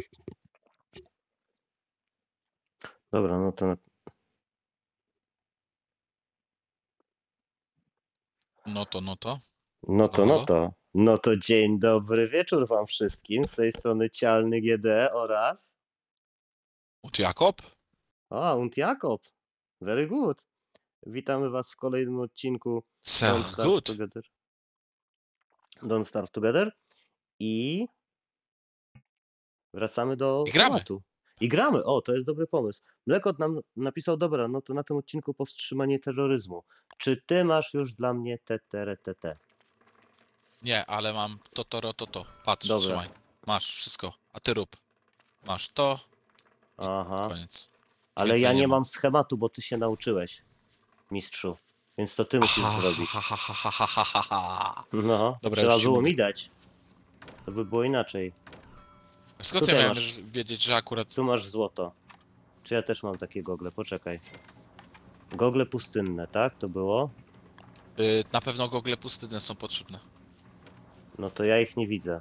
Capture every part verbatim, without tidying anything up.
Dobra, no to... No to, no to. No to, Halo, no halo? to. No to dzień dobry wieczór wam wszystkim. Z tej strony Cialny G D oraz... Und Jakob? A, und Jakob. Very good. Witamy was w kolejnym odcinku Don't Sehr Starve gut. Together. Don't Starve Together. I... Wracamy do I gramy. tematu. I gramy. O, to jest dobry pomysł. Mlekot nam napisał, dobra, no to na tym odcinku powstrzymanie terroryzmu. Czy ty masz już dla mnie te, te, te, te? Nie, ale mam to, to, ro, to, to. Patrz, Dobra. trzymaj. Masz wszystko. A ty rób. Masz to. Aha. Koniec. Ale Więcej ja nie nie mam mam. schematu, bo ty się nauczyłeś, mistrzu. Więc to ty musisz Ha, zrobić. ha, ha, ha, ha, ha, ha, ha. No, Dobra, trzeba już ci było mówię. mi dać. To by było inaczej. Skąd Tutaj ja miałem masz- wiedzieć, że akurat... Tu masz złoto. Czy ja też mam takie gogle? Poczekaj. Gogle pustynne, tak? To było? Y, na pewno gogle pustynne są potrzebne. No to ja ich nie widzę.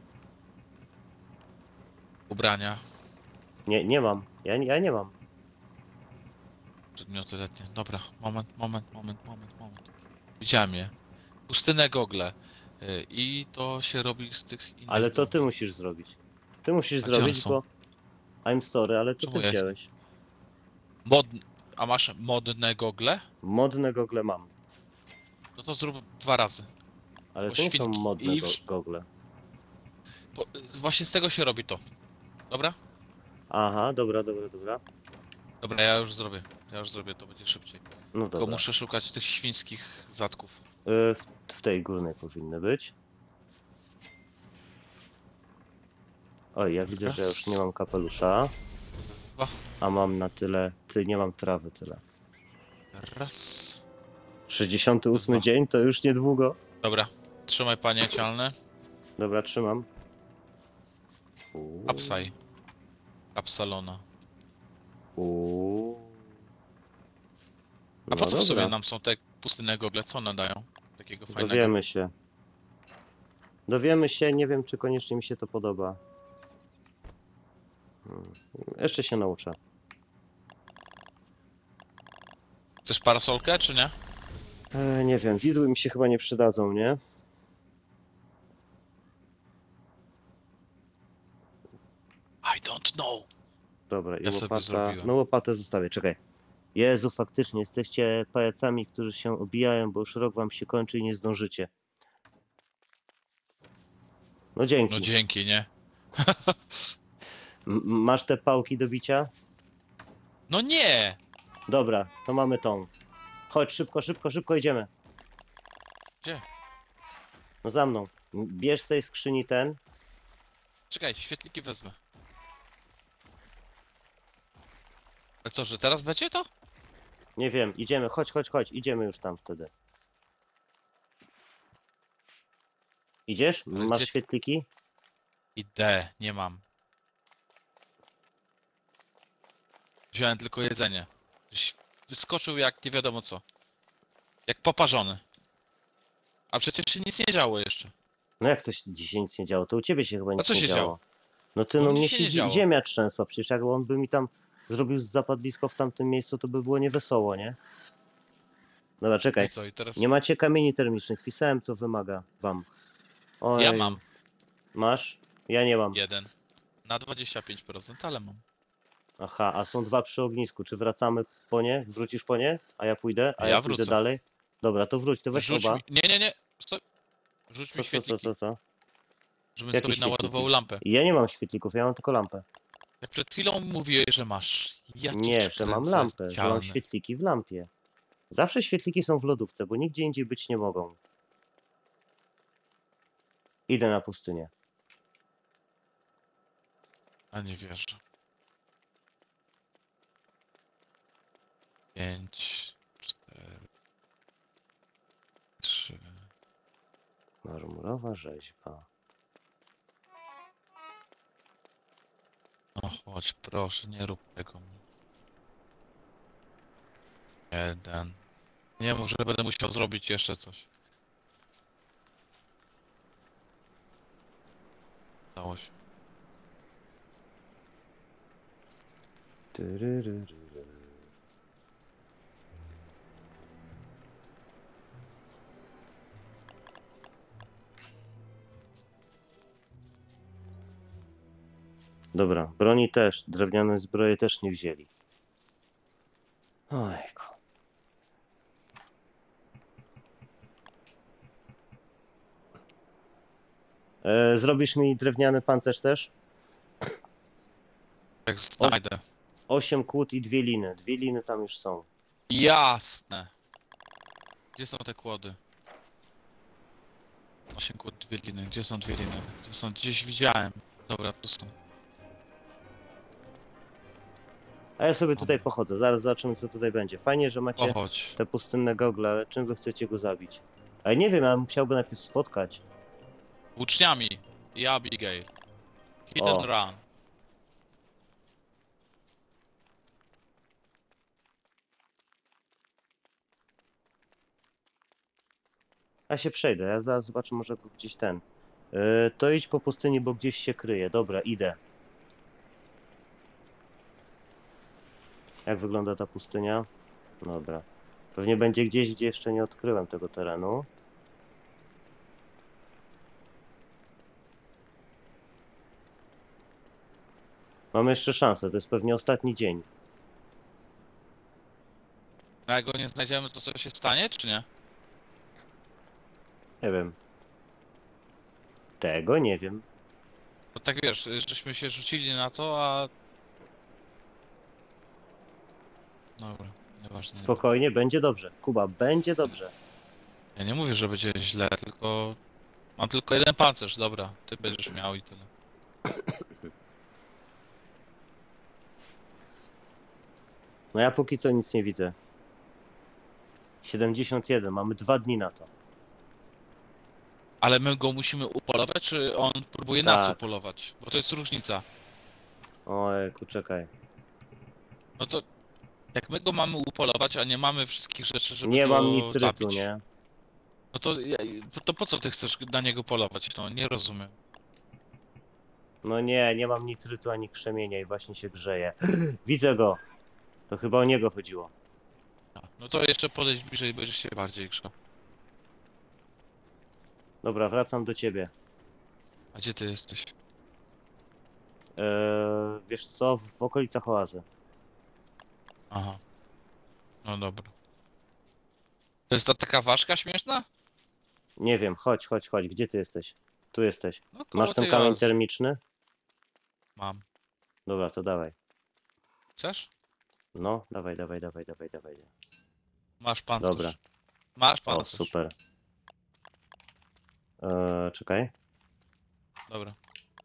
Ubrania, Nie, nie mam. Ja, ja nie mam. przedmioty letnie. Dobra, moment, moment, moment, moment, moment. Widziałem je. Pustynne gogle. Y, I to się robi z tych innych Ale to ty gogli. musisz zrobić. Ty musisz A gdzie one zrobić, są? bo... I'm sorry, ale to Czemu ty ja ich nie- wziąłeś. Mod... A masz modne gogle? Modne gogle mam. No to zrób dwa razy. Ale Bo to nie są świnki modne i go wsz- gogle. Bo, właśnie z tego się robi to. Dobra? Aha, dobra, dobra, dobra. Dobra, ja już zrobię. Ja już zrobię, to będzie szybciej. No Tylko dobra. muszę szukać tych świńskich zatków. Y, w, w tej górnej powinny być. Oj, ja widzę, że ja już nie mam kapelusza. Dwa. A mam na tyle... Ty, nie mam trawy tyle. Raz. sześćdziesiąty ósmy Dwa. dzień, to już niedługo. Dobra. Trzymaj, panie cialne. Dobra, trzymam. Uuu, Apsaj. Apsalona. uuu. A po No co w sobie dobra, nam są te pustynne gogle? Co one dają? Takiego fajnego. dowiemy się. Dowiemy się, nie wiem, czy koniecznie mi się to podoba. Hmm. Jeszcze się nauczę. Chcesz parasolkę, czy nie? E, nie wiem, widły mi się chyba nie przydadzą, nie? I don't know. Dobra, i Ja sobie łopata... zrobiłem. No łopatę zostawię, czekaj. Jezu, faktycznie, jesteście pajacami, którzy się obijają, bo już rok wam się kończy i nie zdążycie. No dzięki. No dzięki, nie? M masz te pałki do bicia? No nie! Dobra, to mamy tą. Chodź, szybko, szybko, szybko idziemy. Gdzie? No za mną. Bierz z tej skrzyni ten. Czekaj, świetliki wezmę. Ale co, że teraz będzie to? Nie wiem, idziemy, chodź, chodź, chodź, idziemy już tam wtedy. Idziesz? Ale Masz gdzie- świetliki? Idę, nie mam. Wziąłem tylko jedzenie. Żeś wyskoczył jak nie wiadomo co. Jak poparzony. A przecież się nic nie działo jeszcze. No jak to się dzisiaj nic nie działo? To u ciebie się chyba nic co nie się działo. działo? No ty, U no mnie mnie się się nie zi- działo. ziemia trzęsła, przecież jak on by mi tam zrobił zapadlisko w tamtym miejscu, to by było niewesoło, nie? Dobra, No czekaj. i co, i teraz... Nie macie kamieni termicznych, pisałem co wymaga wam. Oj, Ja mam Masz? Ja nie mam. jeden. Na dwadzieścia pięć procent, ale mam. Aha, a są dwa przy ognisku. Czy wracamy po nie? Wrócisz po nie? A ja pójdę? A Ja ja pójdę wrócę. dalej? Dobra, to wróć, to weź Rzuć oba. mi... Nie, nie, nie. Stop. Rzuć Co, mi co, co, świetliki, co, co? żebym Jakie sobie naładował świetliki? lampę. Ja nie mam świetlików, ja mam tylko lampę. Jak przed chwilą mówiłeś, że masz. Ja cię Nie, że mam wkręcę, lampę, że mam cialny. świetliki w lampie. Zawsze świetliki są w lodówce, bo nigdzie indziej być nie mogą. Idę na pustynię. A nie wierzę. Pięć, cztery, trzy. Marmurowa rzeźba. No chodź, proszę, nie rób tego. Jeden. Nie mów, że będę musiał zrobić jeszcze coś. Stało się. Tyryryry. Dobra, broni też, drewniane zbroje też nie wzięli. Ojku. E, zrobisz mi drewniany pancerz też? Jak znajdę. Osiem kłód i dwie liny. Dwie liny tam już są. Jasne. Gdzie są te kłody? Osiem kłód, dwie liny. Gdzie są dwie liny? Gdzie są? Gdzieś widziałem. Dobra, tu są. A ja sobie tutaj pochodzę, zaraz zobaczymy co tutaj będzie. Fajnie, że macie Pochodź. te pustynne gogle, ale czym wy chcecie go zabić? Ale nie wiem, ja bym chciał go najpierw spotkać. Włóczniami. I Abigail. Hit O. and run. Ja się przejdę, ja zaraz zobaczę może go gdzieś ten. Yy, to idź po pustyni, bo gdzieś się kryje. Dobra, idę. Jak wygląda ta pustynia? Dobra. Pewnie będzie gdzieś, gdzie jeszcze nie odkryłem tego terenu. Mamy jeszcze szansę, to jest pewnie ostatni dzień. A jak go nie znajdziemy, to co się stanie, czy nie? Nie wiem. Tego nie wiem. No tak wiesz, żeśmy się rzucili na to, a... Dobra, nieważne. Spokojnie, będzie dobrze. Kuba, będzie dobrze. Ja nie mówię, że będzie źle, tylko... Mam tylko jeden pancerz, dobra. Ty będziesz miał i tyle. No ja póki co nic nie widzę. siedemdziesiąt jeden, mamy dwa dni na to. Ale my go musimy upolować, czy on próbuje nas Tak. upolować? Bo to jest różnica. Ojku, czekaj. No to... Jak my go mamy upolować, a nie mamy wszystkich rzeczy, żeby Nie go mam nitrytu, zabić, nie? no to, ja- to po co ty chcesz na niego polować? No nie rozumiem. No nie, nie mam nitrytu ani krzemienia i właśnie się grzeje. Widzę go. To chyba o niego chodziło. No to jeszcze podejdź bliżej i będziesz się bardziej grzał. Dobra, wracam do ciebie. A gdzie ty jesteś? Eee, wiesz co, w okolicach oazy. Aha. No dobra. To jest ta taka ważka śmieszna? Nie wiem, chodź, chodź, chodź. Gdzie ty jesteś? Tu jesteś. No koło Masz ten tej kamień oazy. termiczny? Mam. Dobra, to dawaj. Chcesz? No, dawaj, dawaj, dawaj, dawaj, dawaj. Masz pancerz. Dobra. Masz O, pancerz. super. Eee, czekaj. Dobra.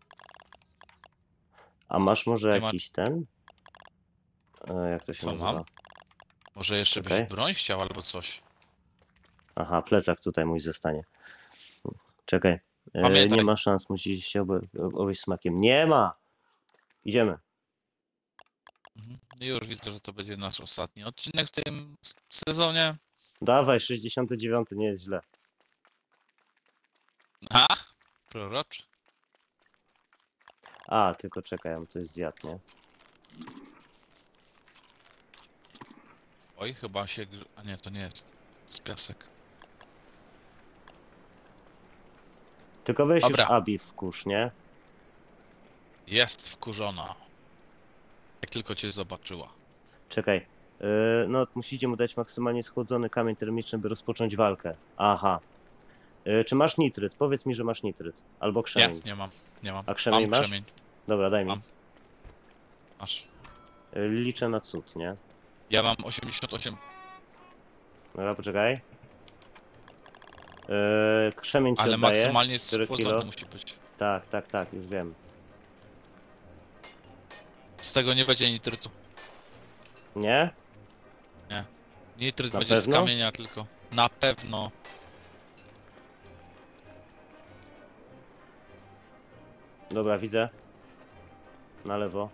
A masz może Nie ma- jakiś ten? Eee, jak to się Co nazywa? mam? Może jeszcze Czekaj. byś broń chciał albo coś. Aha, plecak tutaj mój zostanie. Czekaj. Eee, Pamiętaj. nie ma szans, musisz się obe, obejść smakiem. Nie ma! Idziemy. Mhm. I już widzę, że to będzie nasz ostatni odcinek w tym s- sezonie. Dawaj, sześćdziesiąty dziewiąty, nie jest źle. A? Proroczy. A, tylko czekaj, ja bym coś zjadł, nie? Oj, chyba się... grz- A nie, to nie jest. Z piasek. Tylko weź Dobra. już Abi w kurz, nie? Jest wkurzona. Jak tylko cię zobaczyła. Czekaj. Yy, no, musicie mu dać maksymalnie schłodzony kamień termiczny, by rozpocząć walkę. Aha. Yy, czy masz nitryt? Powiedz mi, że masz nitryt. Albo Nie, krzemień. nie mam. Nie mam. A krzemień mam masz? krzemień. Dobra, daj mi. Mam. Masz. Yy, liczę na cud, nie? Ja mam osiemdziesiąt osiem. Dobra, poczekaj. Yy, krzemień ci Ale oddaję. maksymalnie Cztery schłodzony kilo. musi być. Tak, tak, tak, już wiem. Z tego nie będzie nitrytu. Nie? Nitryt Na będzie pewno? z kamienia tylko. Na pewno. Dobra, widzę. Na lewo.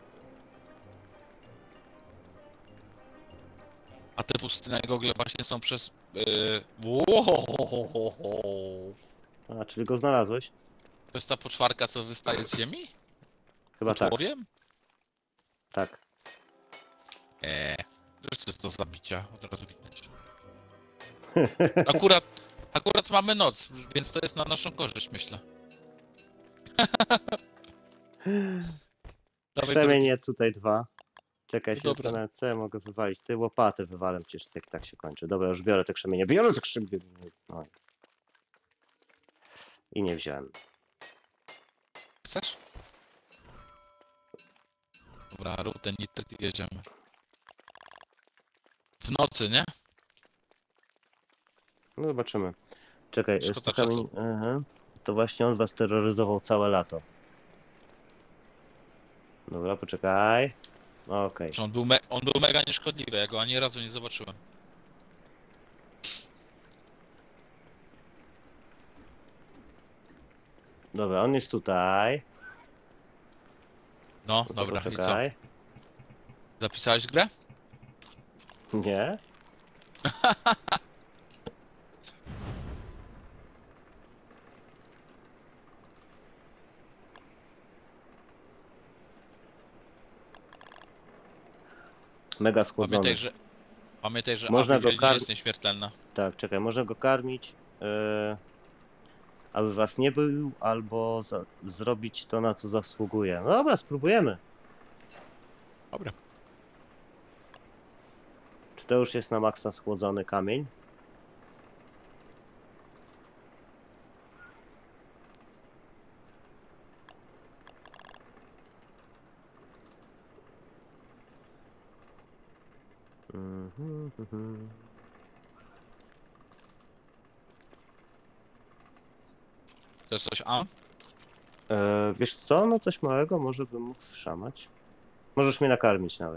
A te pustyne gogle właśnie są przez... Yy... Łohohohoho. A, czyli go znalazłeś? To jest ta poczwarka, co wystaje z ziemi? Chyba Pod tak, łowiem? tak. Eee, to jest do zabicia, od razu widać. Akurat, akurat mamy noc, więc to jest na naszą korzyść, myślę. Dawaj drugi. Krzemienie tutaj dwa. Czekaj, się Dobra. zastanawiam, co ja mogę wywalić. Ty łopatę wywalam, przecież tak, tak się kończy. Dobra, już biorę te krzemienie. Biorę te krzemienie. No. I nie wziąłem. Chcesz? Dobra, rób ten nitryt i jedziemy. W nocy, nie? No zobaczymy. Czekaj, Szkoda z kamień... czasu. Aha. To właśnie on was terroryzował całe lato. Dobra, poczekaj. Okej. Że on był, me on był mega nieszkodliwy, ja go ani razu nie zobaczyłem. Dobra, on jest tutaj. No, To dobra, i co? poczekaj. Zapisałeś grę? Nie? Mega schłodzony. Pamiętaj, że... Pamiętaj, że Można go Abigail nie kar- jest nieśmiertelna. Tak, czekaj, można go karmić, yy, aby was nie był, albo za- zrobić to, na co zasługuje. No dobra, spróbujemy. Dobra. Czy to już jest na maksa schłodzony kamień? Mhm, mhm. Chcesz coś A? E, wiesz co, no coś małego może bym mógł wszamać. Możesz mnie nakarmić nawet.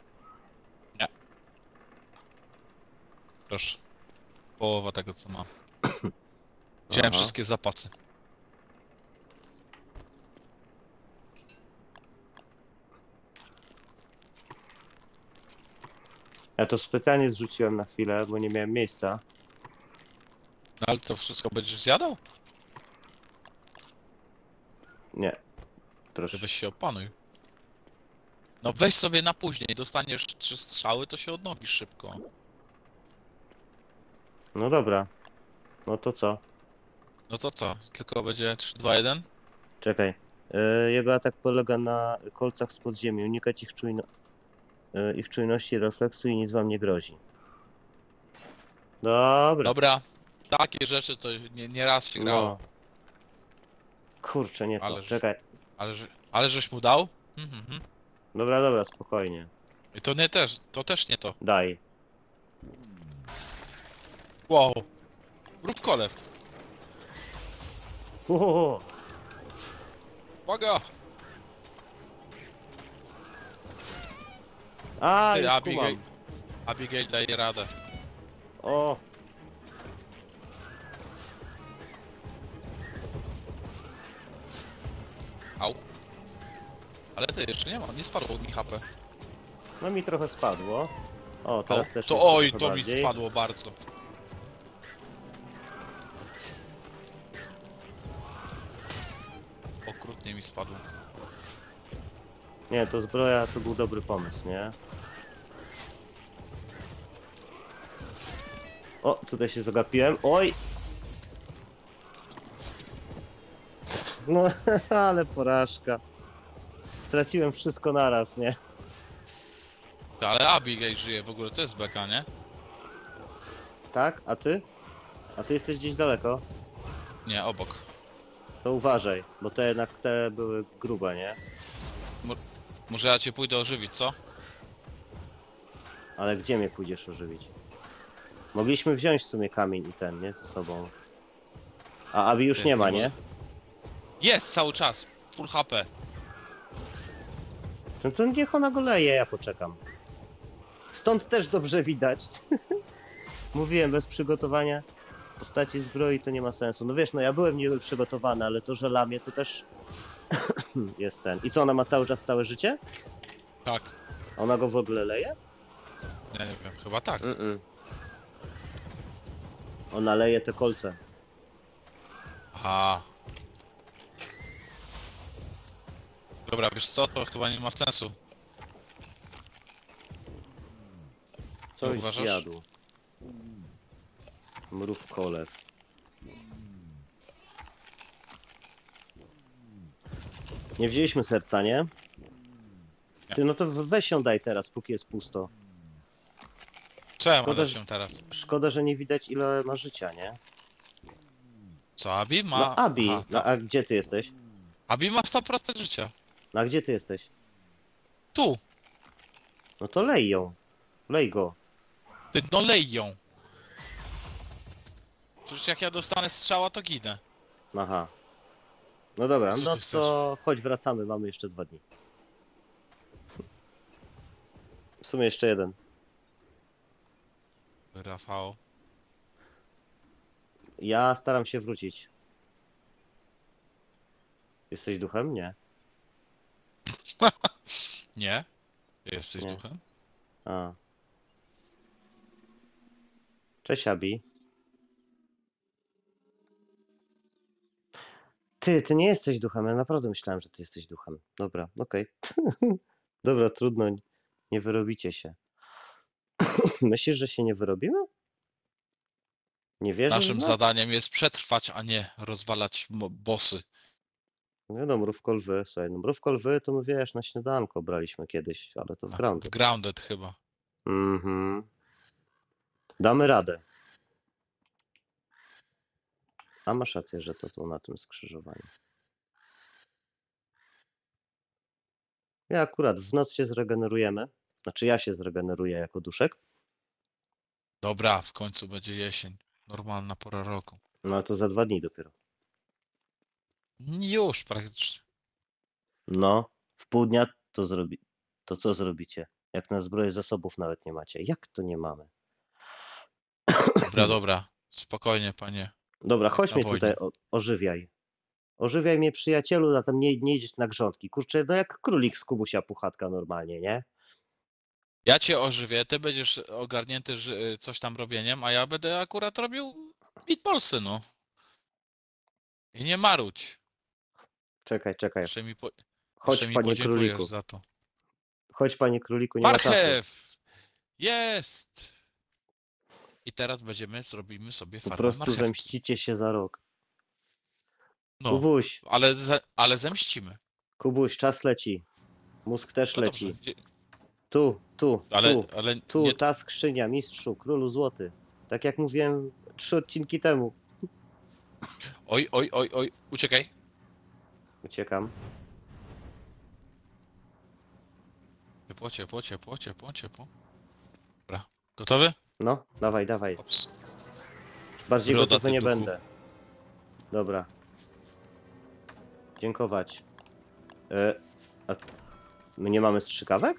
Proszę. Połowa tego, co mam. Wziąłem Aha. wszystkie zapasy. Ja to specjalnie zrzuciłem na chwilę, bo nie miałem miejsca. No ale co, wszystko będziesz zjadał? Nie. Proszę. Weź się opanuj. No weź sobie na później, dostaniesz trzy strzały, to się odnowisz szybko. No dobra. No to co? No to co? Tylko będzie trzy, dwa, jeden? Czekaj. E, jego atak polega na kolcach z podziemi. Unikać ich, czujno... e, ich czujności, refleksu i nic wam nie grozi. Dobra. Dobra. Takie rzeczy to nie, nie raz się grało. No. Kurczę, nie to. Ale że- Czekaj. Ale, że, ale żeś mu dał? Mhm, mhm. Dobra, dobra, spokojnie. I to nie też, to też nie to. Daj. Wow. Rób kolew. Uhoho. Uwaga! A, Ty, już Abigail. kumam. Abigail daje radę. O, Au. Ale ty, jeszcze nie ma, nie spadło mi H P. no mi trochę spadło. O, Au. teraz też To jest oj, trochę to mi bardziej. spadło bardzo. Okrutnie mi spadło. Nie, to zbroja to był dobry pomysł, nie? O, tutaj się zagapiłem. Oj! No, ale porażka. Straciłem wszystko naraz, nie? Ty, ale Abigail żyje w ogóle, to jest beka, nie? Tak? A ty? A ty jesteś gdzieś daleko? Nie, obok. To uważaj, bo te jednak te były grube, nie? Może ja cię pójdę ożywić, co? Ale gdzie mnie pójdziesz ożywić? Mogliśmy wziąć w sumie kamień i ten, nie? Ze sobą. A Abi już Ty, nie ma, nie nie? Jest cały czas! Full H P. No to niech ona go leje, ja poczekam. Stąd też dobrze widać. Mówiłem, bez przygotowania postaci zbroi to nie ma sensu. No wiesz, no ja byłem niby przygotowany, ale to, że lamie, to też jest ten. I co, ona ma cały czas całe życie? Tak. A ona go w ogóle leje? Ja nie wiem, chyba tak. Mm-mm. Ona leje te kolce. Aha. Dobra, wiesz co, to chyba nie ma sensu. Coś uważasz? zjadł. Mrówkolew. Nie wzięliśmy serca, nie? Nie. Ty, no to weź ją daj teraz, póki jest pusto. Co ja Szkoda, mam że- się teraz? Szkoda, że nie widać ile ma życia, nie? Co, Abi ma... No Abi, Aha, no, to... a gdzie ty jesteś? Abi ma sto procent życia. No a gdzie ty jesteś? Tu! No to lej ją. Lej go. Ty, no lej ją! Przecież jak ja dostanę strzała, to ginę. Aha. No dobra, Co no ty chcesz? to chodź wracamy, mamy jeszcze dwa dni. W sumie jeszcze jeden. Rafał. Ja staram się wrócić. Jesteś duchem? Nie. Nie? Jesteś Nie. duchem? A. Cześć, Abi. Ty, ty nie jesteś duchem. Ja naprawdę myślałem, że ty jesteś duchem. Dobra, okej. Dobra, trudno. Nie wyrobicie się. Myślisz, że się nie wyrobimy? Nie wierzysz w Naszym nas? zadaniem jest przetrwać, a nie rozwalać mo- bossy. Nie no, mrówko lwy. Słuchaj, no mrówko lwy to my wiesz, na śniadanko braliśmy kiedyś, ale to w W groundu. Grounded chyba. Mhm. Damy radę. A masz rację, że to tu na tym skrzyżowaniu. Ja akurat w noc się zregenerujemy. Znaczy ja się zregeneruję jako duszek. Dobra, w końcu będzie jesień. Normalna pora roku. No to za dwa dni dopiero. Już praktycznie. No, w pół dnia to zrobi. To co zrobicie? Jak na zbroję zasobów nawet nie macie. Jak to nie mamy? Dobra, dobra. Spokojnie, panie. Dobra, chodź na mnie wojnie. tutaj o, ożywiaj. Ożywiaj mnie, przyjacielu, zatem nie, nie idziesz na grządki. Kurczę, no jak królik z Kubusia Puchatka normalnie, nie? Ja cię ożywię, ty będziesz ogarnięty że- coś tam robieniem, a ja będę akurat robił meatballsy, no. I nie marudź. Czekaj, czekaj. Jeszcze mi, po... Chodź, Jeszcze mi panie podziękujesz króliku. za to. Chodź, panie króliku, nie ma czasu. Marchew! Jest! I teraz będziemy, zrobimy sobie Po farmę prostu marchewki. zemścicie się za rok. No, Kubuś, ale, ze, ale zemścimy. Kubuś, czas leci. Mózg też No leci. dobrze. Gdzie- Tu, tu, Ale, tu, ale tu, nie... ta skrzynia, mistrzu, królu złoty. Tak jak mówiłem trzy odcinki temu. Oj, oj, oj, oj, uciekaj. Uciekam. Ciepło, ciepło, ciepło, ciepło, ciepło. Dobra. Gotowy? No, dawaj, dawaj. Ops. Bardziej Broda, gotowy ty nie duchu. będę. Dobra. Dziękować. E, a my nie mamy strzykawek?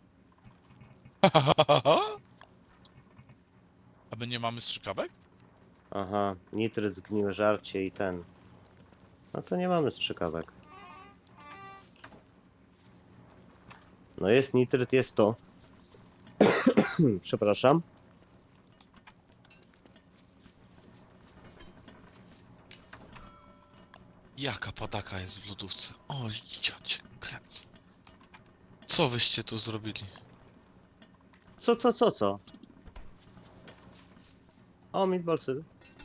A my nie mamy strzykawek? Aha, nitryt, zgniłe żarcie i ten. No to nie mamy strzykawek. No jest nitryt, jest to. Przepraszam. Jaka padaka jest w lodówce? O, ja cię kręcę. Co wyście tu zrobili? Co, co, co, co? O, meatballsy.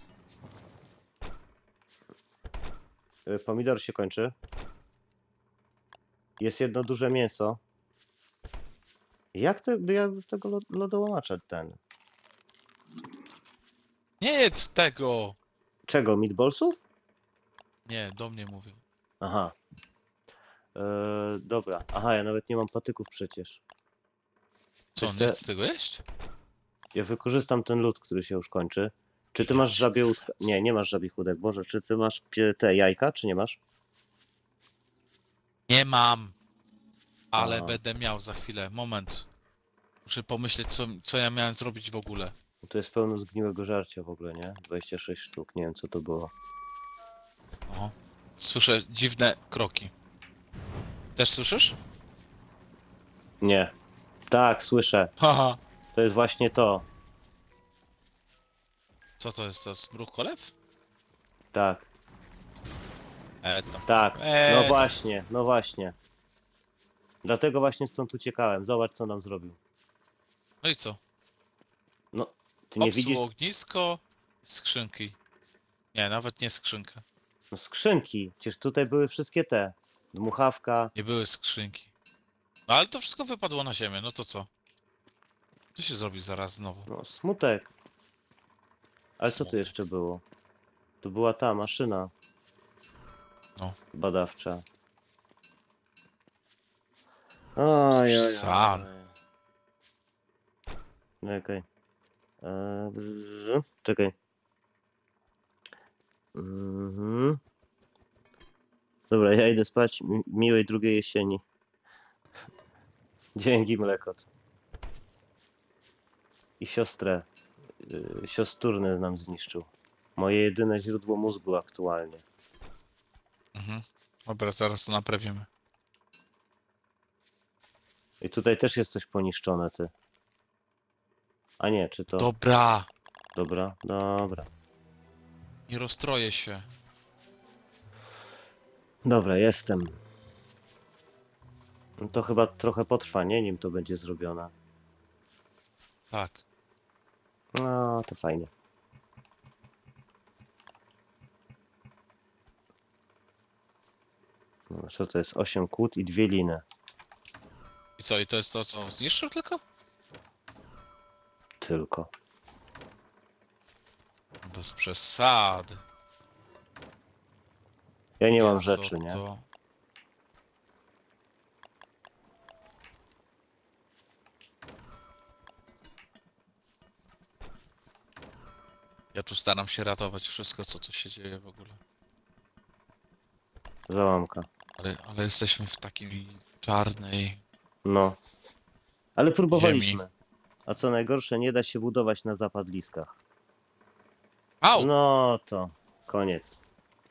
Y, Pomidor się kończy. Jest jedno duże mięso. Jak te, ja tego lo- lodołamacza ten? Nie jedz tego! Czego, meatballsów? Nie, do mnie mówię. Aha. E, dobra. Aha, ja nawet nie mam patyków przecież. Co, Jeszcze- nie chcesz tego jeść? Ja wykorzystam ten lód, który się już kończy. Czy ty masz żabie łódkę? Nie, nie masz żabich łódek. Boże, czy ty masz pie- te jajka, czy nie masz? Nie mam. Ale Aha. będę miał za chwilę. Moment. Muszę pomyśleć, co, co ja miałem zrobić w ogóle. To jest pełno zgniłego żarcia w ogóle, nie? dwadzieścia sześć sztuk, nie wiem co to było. O. Słyszę dziwne kroki. Też słyszysz? Nie. Tak, słyszę. Haha. To jest właśnie to. Co to jest to? Smruch kolew? Tak, E, to. tak. Eee. No właśnie, no właśnie. Dlatego właśnie stąd uciekałem. Zobacz co nam zrobił. No i co? Ty nie Popsuł widzisz? ognisko, skrzynki. Nie, nawet nie skrzynkę. No skrzynki. Przecież tutaj były wszystkie te. Dmuchawka. Nie były skrzynki. No ale to wszystko wypadło na ziemię, no to co? Co się zrobi zaraz znowu? No smutek. Ale co tu Smutek. jeszcze było? To była ta maszyna. No. Badawcza. Oj, oj, oj. Sam. Czekaj. Eee, brz- czekaj. Mhm. Dobra, ja idę spać. Mi- Miłej drugiej jesieni. Dzięki, mlekot. I siostrę. Yy, siosturny nam zniszczył. Moje jedyne źródło mózgu aktualnie. Mhm. Dobra, zaraz to naprawimy. I tutaj też jest coś poniszczone, ty. A nie, czy to... Dobra! Dobra, dobra. Nie rozstroję się. Dobra, jestem. No to chyba trochę potrwa, nie? Nim to będzie zrobione. Tak. No, to fajnie. No, co to jest? osiem kłód i dwie liny. I co, i to jest to, co zniszczył tylko? Tylko. Bez przesady. Ja nie mam Jezu, rzeczy, nie? To... Ja tu staram się ratować wszystko, co tu się dzieje w ogóle. Załamka. Ale, ale jesteśmy w takiej czarnej... No. Ale próbowaliśmy. A co najgorsze, nie da się budować na zapadliskach. Au! No to koniec.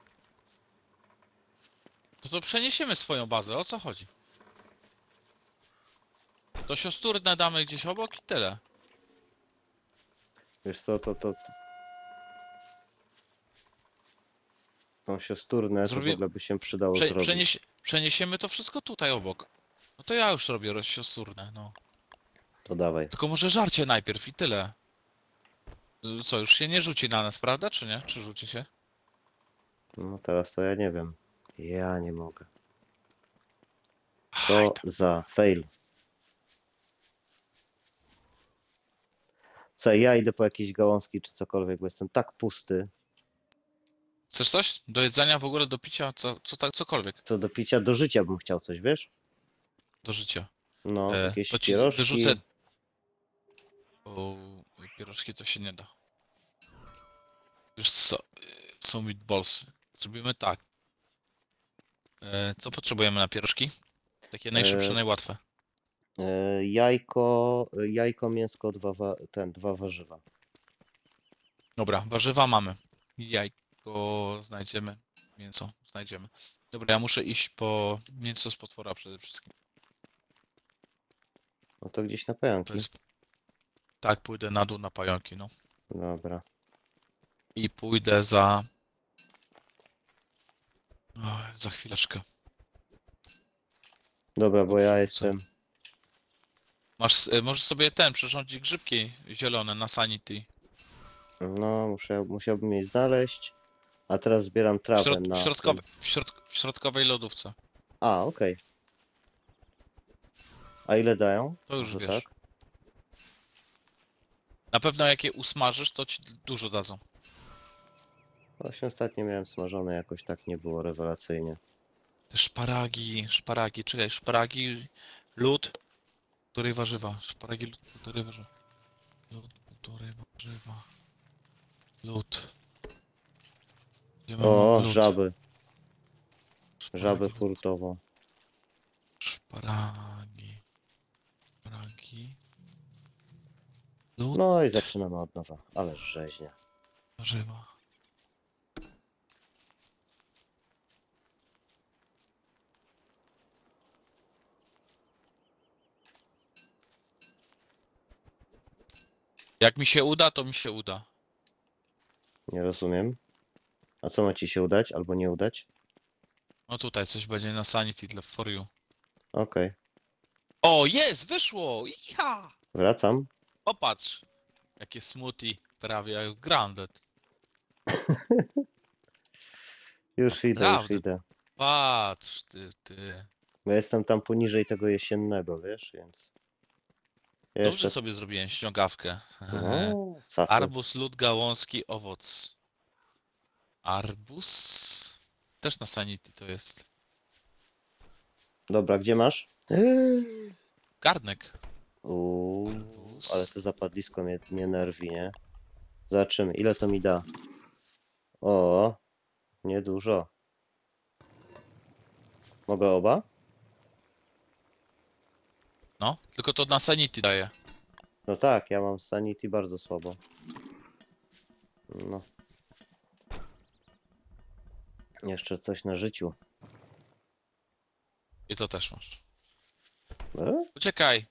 To to przeniesiemy swoją bazę, o co chodzi? To siosturnę damy gdzieś obok i tyle. Wiesz co, to to... to... Tą siosturnę to w Zrobię- ogóle by się przydało Prze zrobić. przenieś przeniesiemy to wszystko tutaj obok. No to ja już robię roz- siosturnę, no. To dawaj. Tylko może żarcie najpierw i tyle. Z- Co, już się nie rzuci na nas, prawda, czy nie? Czy rzuci się? No teraz to ja nie wiem. Ja nie mogę. Aj, To tam. za fail. Co, ja idę po jakieś gałązki czy cokolwiek, bo jestem tak pusty. Chcesz coś? Do jedzenia, w ogóle do picia, co, co tak, cokolwiek. Co do picia, do życia bym chciał coś, wiesz? Do życia. No, E, jakieś to ci pierożki. wyrzucę... O, pierożki to się nie da. Już so, są meatballsy. Zrobimy tak. E, co potrzebujemy na pierożki? Takie najszybsze, E, najłatwe. E, jajko, jajko, mięsko, dwa, wa ten, dwa warzywa. Dobra, warzywa mamy. Jajko znajdziemy. Mięso znajdziemy. Dobra, ja muszę iść po mięso z potwora przede wszystkim. No to gdzieś na To pająki. jest... Tak, pójdę na dół na pająki, no. Dobra. I pójdę za... Oj, za chwileczkę. Dobra, bo ja Dobrze, jestem... Masz, y, możesz sobie ten, przyrządzić grzybki zielone na sanity. No, muszę, musiałbym jej znaleźć. A teraz zbieram W, trawę środ, na... w, środkowej, w, środ, w środkowej lodówce. A, okej. A ile dają? To już Że wiesz. tak? Na pewno jak je usmażysz, to ci dużo dadzą. Właśnie ostatnio miałem smażone, jakoś tak nie było rewelacyjnie. Te szparagi, szparagi, czekaj, szparagi, lód, półtorej warzywa. Szparagi, lód, półtorej warzywa. Lód, półtorej warzywa. Lód. Gdzie mamy O, lód? żaby. Szparagi, Żaby lód. hurtowo. Szparagi. Szparagi. Lód, No i zaczynamy od nowa. Ale rzeźnia. warzywa. Jak mi się uda, to mi się uda. Nie rozumiem. A co ma ci się udać albo nie udać? No tutaj coś będzie na sanity dla for you. Okej. O, jest, wyszło! Iha! Wracam. Popatrz. Jakie smoothie, prawie jak grounded. Już idę, już Naprawdę. idę. Patrz, ty, ty. Bo jestem tam poniżej tego jesiennego, wiesz, więc... Dobrze Jeszcze... sobie zrobiłem ściągawkę. No, co ty? Arbus, lód, gałązki, owoc. Arbus? Też na sanity to jest. Dobra, gdzie masz? Garnek. Uuu, Arbus. ale to zapadlisko mnie, mnie nerwi, nie? Zobaczymy, ile to mi da. O, niedużo. Mogę oba? No, tylko to na sanity daje. No tak, ja mam sanity bardzo słabo. No. Jeszcze coś na życiu. I to też masz. E? Poczekaj.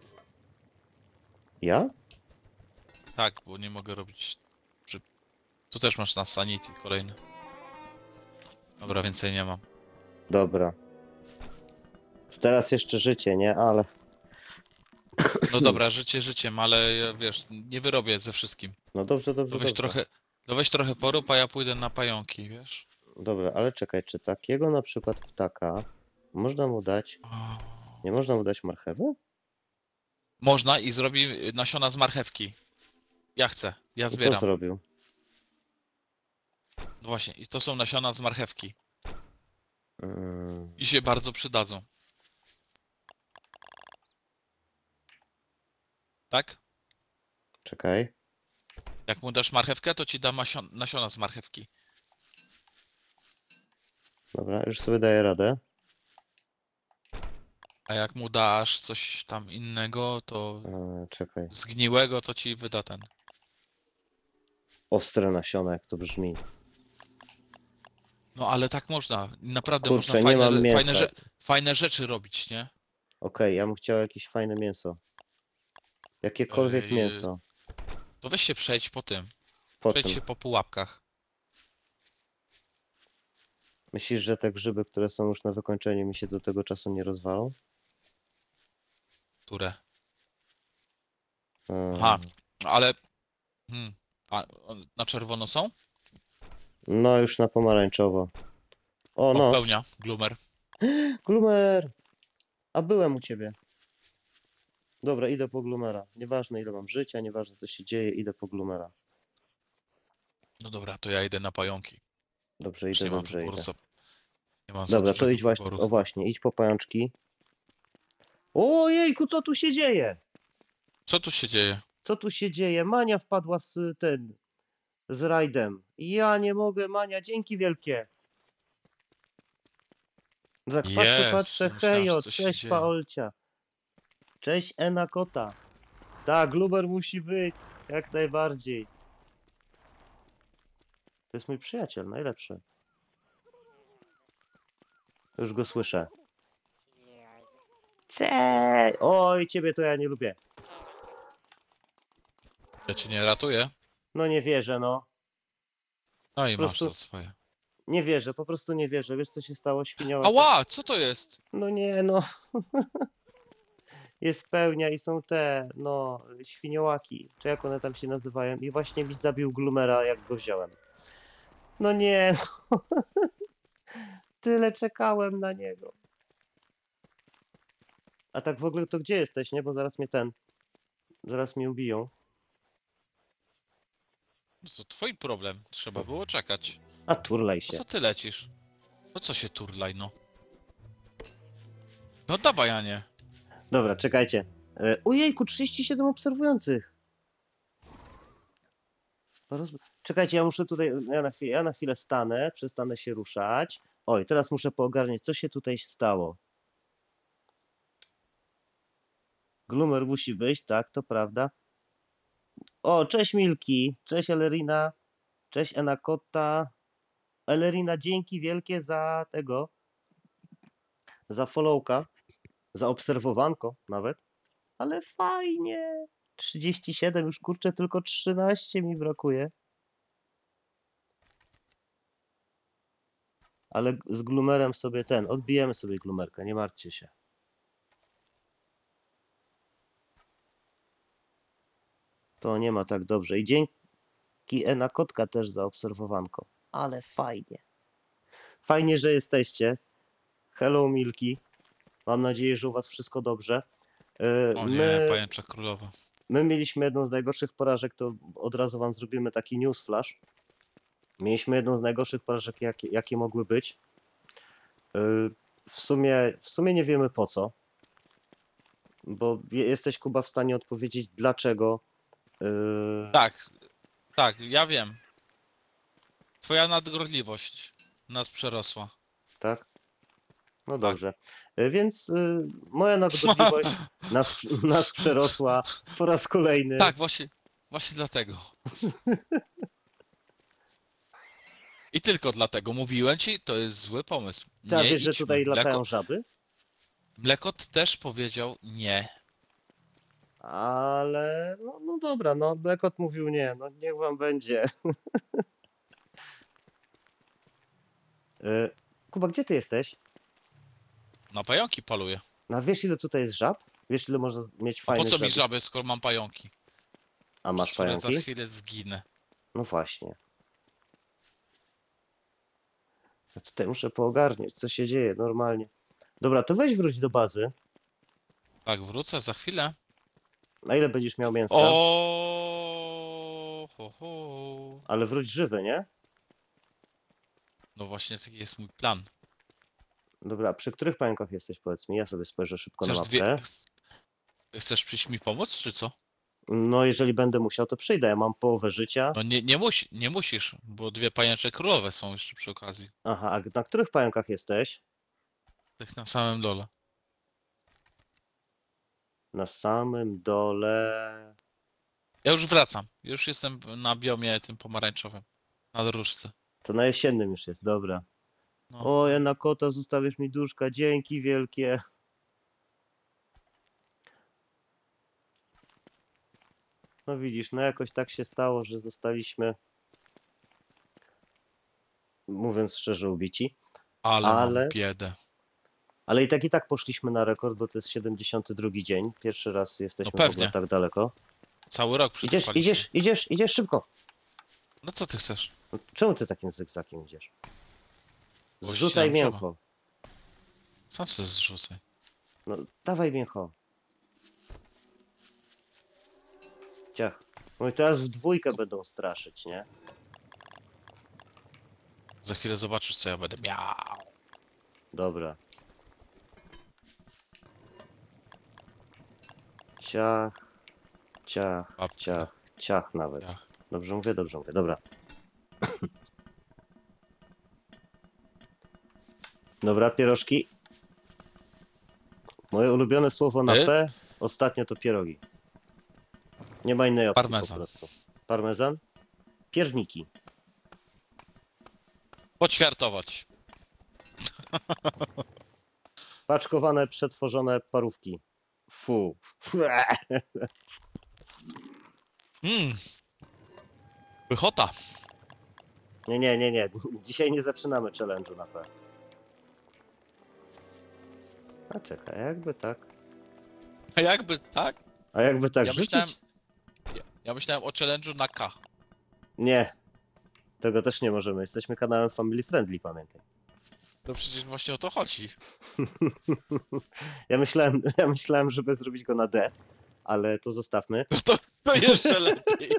Ja? Tak, bo nie mogę robić. Przy... Tu też masz na sanity kolejny. Dobra, więcej nie mam. Dobra. Teraz jeszcze życie, nie? Ale... No dobra, życie życiem, ale ja, wiesz, nie wyrobię ze wszystkim. No dobrze, dobrze, To weź dobrze. trochę, to weź trochę porób, a ja pójdę na pająki, wiesz? Dobra, ale czekaj, czy takiego na przykład ptaka można mu dać... O. Nie można mu dać marchewy? Można i zrobi nasiona z marchewki. Ja chcę, ja I to zbieram. zrobił. No właśnie, i to są nasiona z marchewki. Mm, I się bardzo przydadzą. Tak? czekaj. Jak mu dasz marchewkę, to ci da masio- nasiona z marchewki. Dobra, już sobie daję radę. A jak mu dasz coś tam innego, to E, czekaj. zgniłego, to ci wyda ten. Ostre nasiona, jak to brzmi. No ale tak można. Naprawdę Kurczę, można nie fajne, mam mięsa. fajne, rze- fajne rzeczy robić, nie? Okej, ja bym chciał jakieś fajne mięso. Jakiekolwiek Ej, mięso. To weź się przejdź po tym. Po Przejdź czym? się po pułapkach. Myślisz, że te grzyby, które są już na wykończeniu, mi się do tego czasu nie rozwalą? Które? E, Aha, ale... Hmm. A on- na czerwono są? No, już na pomarańczowo. O, O, no. pełnia, Gloomer. Glumer! A byłem u ciebie. Dobra, idę po Glumera. Nieważne ile mam życia, nieważne co się dzieje, idę po Glumera. No dobra, to ja idę na pająki. Dobrze, Już idę, nie mam dobrze, wyboru. idę. Za... Nie mam za Dobra, to dużego idź właśnie, wyboru. o właśnie, idź po pajączki. Ojejku, co tu się dzieje? Co tu się dzieje? Co tu się dzieje? Mania wpadła z ten, z rajdem. Ja nie mogę, Mania, dzięki wielkie. Tak patrzę, Jest, patrzę, myślałem, hejo, że coś się cześć dzieje. Paolcia. Cześć Ena Kota. Tak, Gluber musi być, jak najbardziej. To jest mój przyjaciel, najlepszy. Już go słyszę. Cześć! Oj, ciebie to ja nie lubię. Ja cię nie ratuję. No nie wierzę, no. No i Po masz prostu- to swoje. Nie wierzę, po prostu nie wierzę. Wiesz co się stało? Świnioła. Ała, co to jest? No nie, no. Jest pełnia i są te, no, świniołaki, czy jak one tam się nazywają. I właśnie mi zabił Glumera, jak go wziąłem. No nie, no. Tyle czekałem na niego. A tak w ogóle to gdzie jesteś, nie? Bo zaraz mnie ten, zaraz mnie ubiją. To twój problem. Trzeba było czekać. A turlaj Po się. co ty lecisz? Po co się turlaj, no? No dawaj, a nie. Dobra, czekajcie. E, ojejku, trzydzieści siedem obserwujących. Roz... Czekajcie, ja muszę tutaj, ja na, chwilę, ja na chwilę stanę, przestanę się ruszać. Oj, teraz muszę poogarniać, co się tutaj stało. Gloomer musi być, tak, to prawda. O, cześć Milki, cześć Elerina, cześć Enakota. Elerina, dzięki wielkie za tego, za followka, za obserwowanko nawet. Ale fajnie. trzydzieści siedem, już kurczę, tylko trzynaście mi brakuje. Ale z Gloomerem sobie ten, odbijemy sobie Gloomerkę, nie martwcie się. To nie ma tak dobrze. I dzięki Ena Kotka też za obserwowanko. Ale fajnie. Fajnie, że jesteście. Hello Milki. Mam nadzieję, że u was wszystko dobrze. Yy, O nie, My, pajęcza królowa. my mieliśmy jedną z najgorszych porażek, to od razu wam zrobimy taki newsflash. Mieliśmy jedną z najgorszych porażek, jakie, jakie mogły być. Yy, W sumie, w sumie nie wiemy po co. Bo je- jesteś, Kuba, w stanie odpowiedzieć, dlaczego. Yy, Tak, tak, ja wiem. Twoja nadgorliwość nas przerosła. tak? No Tak. dobrze. Yy, Więc yy, moja nadgorliwość nas, nas przerosła po raz kolejny. Tak, właśnie, właśnie dlatego. I tylko dlatego mówiłem ci, to jest zły pomysł. Ty, a Nie wiesz, że idźmy. tutaj latają Mleko, żaby? Mlekot też powiedział nie. Ale no, no dobra, no Blekot mówił nie, no niech wam będzie. Yy, Kuba, gdzie ty jesteś? Na pająki paluję. No wiesz, ile tutaj jest żab? Wiesz, ile można mieć A po fajnych co mi żab? żaby, skoro mam pająki? A masz Które za pająki? chwilę zginę. No właśnie. Ja tutaj muszę poogarniać, co się dzieje normalnie. Dobra, to weź wróć do bazy. Tak, wrócę za chwilę. Na ile będziesz miał mięska? O, ho, ho. Ale wróć żywy, nie? No właśnie taki jest mój plan. Dobra, przy których pająkach jesteś, powiedz mi? Ja sobie spojrzę szybko na Chcesz mapkę. dwie... Chcesz przyjść mi pomóc, czy co? No, jeżeli będę musiał, to przyjdę. Ja mam połowę życia. No nie, nie, musi, nie musisz, bo dwie pajęcze królowe są jeszcze przy okazji. Aha, a na których pająkach jesteś? Tak na samym dole. Na samym dole. Ja już wracam. Już jestem na biomie tym pomarańczowym. Na dróżce. To na jesiennym już jest, dobra. No. O, ja na kota zostawisz mi duszka, dzięki wielkie. No widzisz, no jakoś tak się stało, że zostaliśmy, mówiąc szczerze, ubici. Ale, Ale- mam biedę. Ale i tak i tak poszliśmy na rekord, bo to jest siedemdziesiąty drugi dzień. Pierwszy raz jesteśmy w pewnie. ogóle tak daleko. Cały rok Idziesz, przetrwaliśmy. idziesz, idziesz, idziesz szybko. No co ty chcesz? No, czemu ty takim zygzakiem idziesz? Bo Zrzucaj ścinam drzewa. mięcho. Sam se zrzucaj. No, dawaj mięcho. Ciach. No i teraz w dwójkę będą straszyć, nie? Za chwilę zobaczysz, co ja będę miał. Dobra. Ciach, ciach, Babka. ciach, ciach nawet. Ciach. Dobrze mówię, dobrze mówię, dobra. Dobra, pierożki. Moje ulubione słowo na Y? P ostatnio to pierogi. Nie ma innej opcji Parmezan. po prostu. Parmezan? Pierniki. Poćwiartować. Paczkowane, przetworzone parówki. Fu. Mmm. Pychota. Nie, nie, nie, nie. Dzisiaj nie zaczynamy challenge'u na P. A czekaj, a jakby tak? A jakby tak? A jakby tak Ja rzucić? myślałem, ja, ja myślałem o challenge'u na K. Nie. Tego też nie możemy. Jesteśmy kanałem family friendly, pamiętaj. To przecież właśnie o to chodzi. Ja myślałem, ja myślałem, żeby zrobić go na D, ale to zostawmy. No to, to jeszcze lepiej.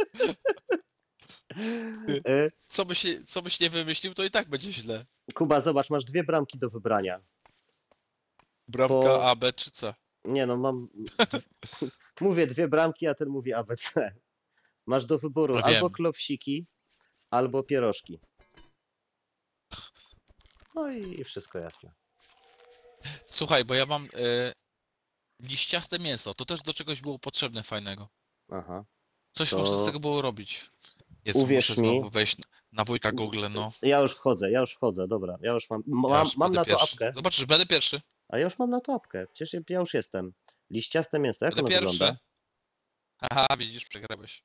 E, Co byś, co byś nie wymyślił, to i tak będzie źle. Kuba, zobacz, masz dwie bramki do wybrania. Bramka Bo- A, B czy C? Nie no, mam... Mówię dwie bramki, a ten mówi A B C. Masz do wyboru No albo wiem. klopsiki, albo pierożki. No i wszystko jasne. Słuchaj, bo ja mam y, liściaste mięso. To też do czegoś było potrzebne fajnego. Aha. Coś To- można z tego było robić. Jezu, Uwierz muszę mi- znowu wejść na, na wujka Google, no. Ja już wchodzę, ja już wchodzę, dobra. Ja już mam, mam, Ja już mam będę na to pierwszy. apkę. Zobaczysz, będę pierwszy. A ja już mam na to apkę. Przecież ja- ja już jestem. Liściaste mięso, jak Będę ono pierwszy. wygląda? Aha, widzisz, przegrałeś.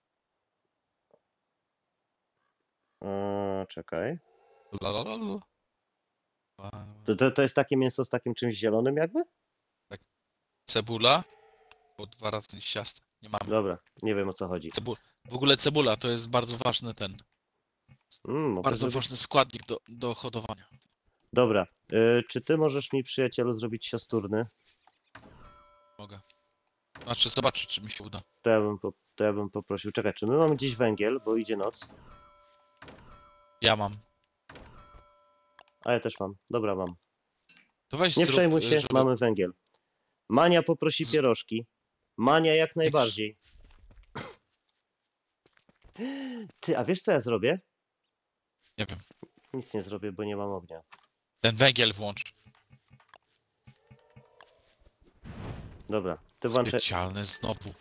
Eee, czekaj. La, la, la, la. To, to, to jest takie mięso z takim czymś zielonym jakby? Cebula, po dwa razy liściaste. Nie mamy. Dobra, nie wiem o co chodzi. Cebu... W ogóle cebula to jest bardzo ważny ten, Mm, mogę bardzo zrobić... ważny składnik do, do hodowania. Dobra, y, czy ty możesz mi, przyjacielu, zrobić siosturny? Mogę. Znaczy zobaczyć, czy mi się uda. To ja bym, po, to ja bym poprosił. Czekaj, czy my mamy gdzieś węgiel, bo idzie noc? Ja mam. A ja też mam. Dobra, mam. To weź Nie zrób, przejmuj y, się, żeby... mamy węgiel. Mania poprosi Z- pierożki. Mania jak najbardziej. Ty, a wiesz co ja zrobię? Nie wiem. Nic nie zrobię, bo nie mam ognia. Ten węgiel włącz. Dobra, ty włączaj. Specjalny znowu.